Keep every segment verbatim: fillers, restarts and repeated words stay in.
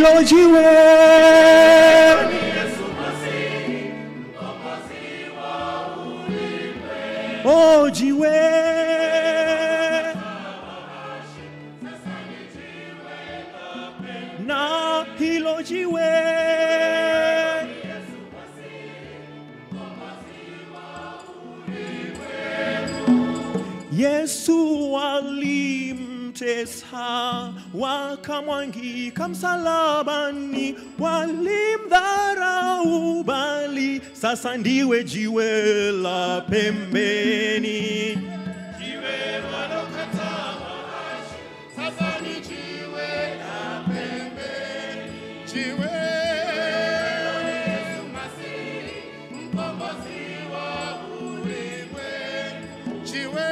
hilo jiwe. Oh, jiwe. Na hilo jiwe. Yesu alimtesa, wakamwangika msalabani, walimdharau bali sasa ndiwe jiwe la pembeni. Jiwe walokataa waashi, sasa ni jiwe la pembeni. Jiwe Yesu Masihi, mkombozi wa ulimwengu. Jiwe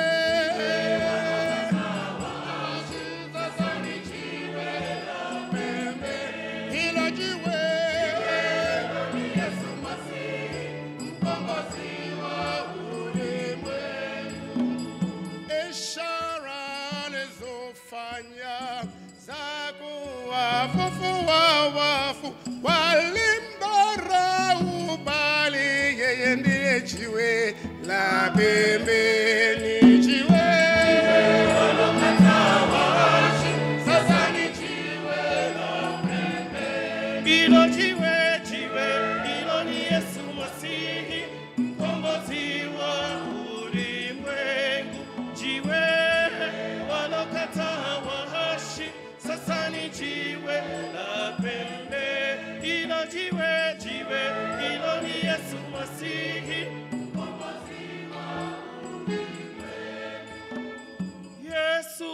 wafufua wafu, walimdharau bali yeye ndiye jiwe la pembeni. Jiwe walokataa waashi, sasa ni jiwe la pembeni. Hilo jiwe, jiwe, hilo ni Yesu Masihi, mkombozi wa ulimwengu. Jiwe walokataa waashi, sasa ni jiwe la pembe. Hilo jiwe, jiwe, hilo ni Yesu Masihi, mkombozi wa ulimwengu. Yesu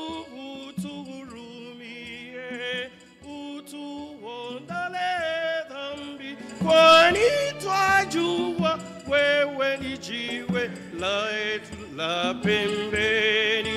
utuhurumie, utuondole dhambi, kwani twajua wewe ni jiwe la etu la pembeni.